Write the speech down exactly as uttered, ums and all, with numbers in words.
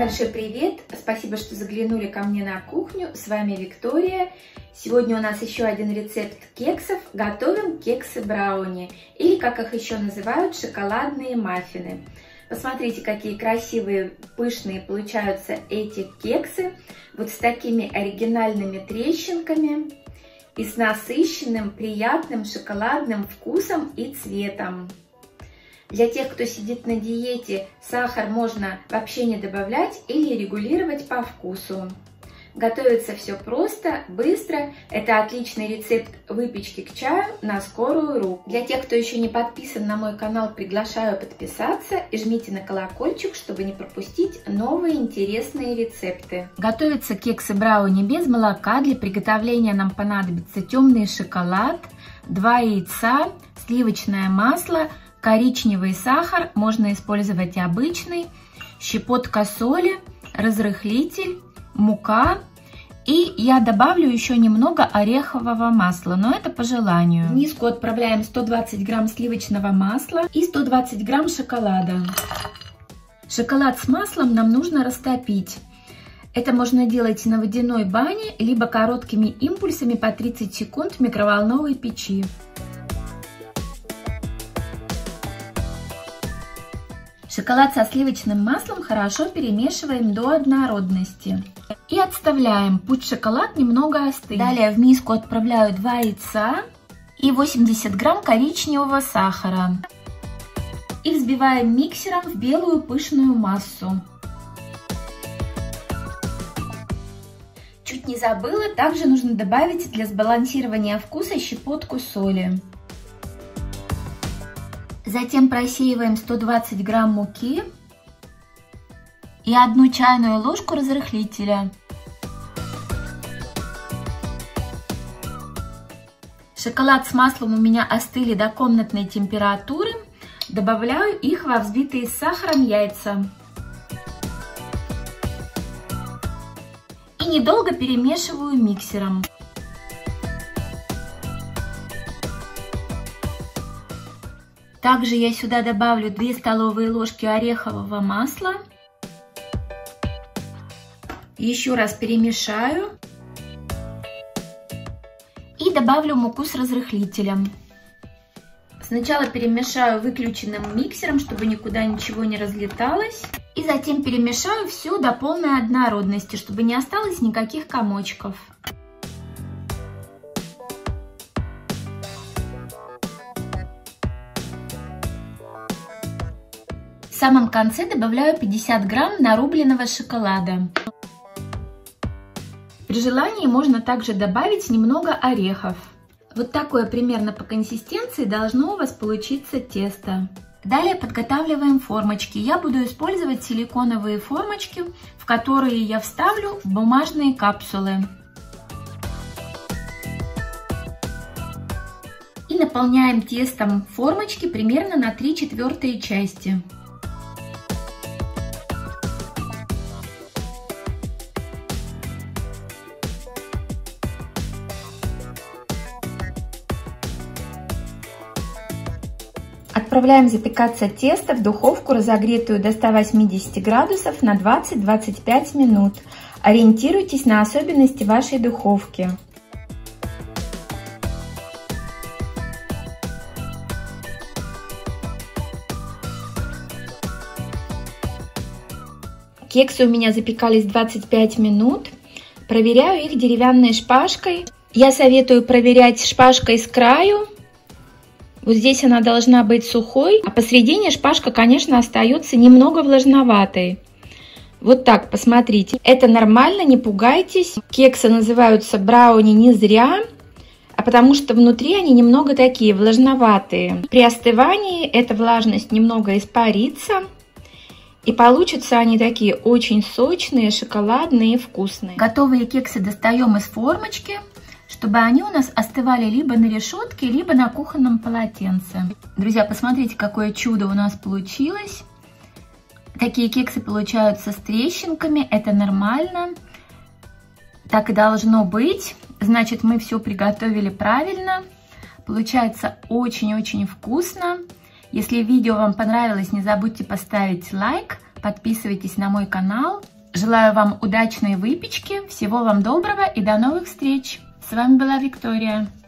Большой привет! Спасибо, что заглянули ко мне на кухню. С вами Виктория. Сегодня у нас еще один рецепт кексов. Готовим кексы брауни, или, как их еще называют, шоколадные маффины. Посмотрите, какие красивые, пышные получаются эти кексы. Вот с такими оригинальными трещинками и с насыщенным, приятным шоколадным вкусом и цветом. Для тех, кто сидит на диете, сахар можно вообще не добавлять или регулировать по вкусу. Готовится все просто, быстро. Это отличный рецепт выпечки к чаю на скорую руку. Для тех, кто еще не подписан на мой канал, приглашаю подписаться и жмите на колокольчик, чтобы не пропустить новые интересные рецепты. Готовятся кексы брауни без молока. Для приготовления нам понадобится темный шоколад, два яйца, сливочное масло, коричневый сахар, можно использовать обычный, щепотка соли, разрыхлитель, мука. И я добавлю еще немного орехового масла, но это по желанию. В миску отправляем сто двадцать грамм сливочного масла и сто двадцать грамм шоколада. Шоколад с маслом нам нужно растопить. Это можно делать на водяной бане, либо короткими импульсами по тридцать секунд в микроволновой печи. Шоколад со сливочным маслом хорошо перемешиваем до однородности. И отставляем, пусть шоколад немного остынет. Далее в миску отправляю два яйца и восемьдесят грамм коричневого сахара. И взбиваем миксером в белую пышную массу. Чуть не забыла, также нужно добавить для сбалансирования вкуса щепотку соли. Затем просеиваем сто двадцать грамм муки и одну чайную ложку разрыхлителя. Шоколад с маслом у меня остыли до комнатной температуры. Добавляю их во взбитые с сахаром яйца. И недолго перемешиваю миксером. Также я сюда добавлю две столовые ложки орехового масла. Еще раз перемешаю. И добавлю муку с разрыхлителем. Сначала перемешаю выключенным миксером, чтобы никуда ничего не разлеталось. И затем перемешаю все до полной однородности, чтобы не осталось никаких комочков. В самом конце добавляю пятьдесят грамм нарубленного шоколада. При желании можно также добавить немного орехов. Вот такое примерно по консистенции должно у вас получиться тесто. Далее подготавливаем формочки. Я буду использовать силиконовые формочки, в которые я вставлю бумажные капсулы. И наполняем тестом формочки примерно на три четвёртые части. Отправляем запекаться тесто в духовку, разогретую до ста восьмидесяти градусов, на двадцать-двадцать пять минут. Ориентируйтесь на особенности вашей духовки. Кексы у меня запекались двадцать пять минут. Проверяю их деревянной шпажкой. Я советую проверять шпажкой с краю. Вот здесь она должна быть сухой, а посередине шпажка, конечно, остается немного влажноватой. Вот так, посмотрите. Это нормально, не пугайтесь. Кексы называются брауни не зря, а потому что внутри они немного такие влажноватые. При остывании эта влажность немного испарится, и получатся они такие очень сочные, шоколадные и вкусные. Готовые кексы достаем из формочки, чтобы они у нас остывали либо на решетке, либо на кухонном полотенце. Друзья, посмотрите, какое чудо у нас получилось. Такие кексы получаются с трещинками, это нормально. Так и должно быть. Значит, мы все приготовили правильно. Получается очень-очень вкусно. Если видео вам понравилось, не забудьте поставить лайк, подписывайтесь на мой канал. Желаю вам удачной выпечки, всего вам доброго и до новых встреч! С вами была Виктория.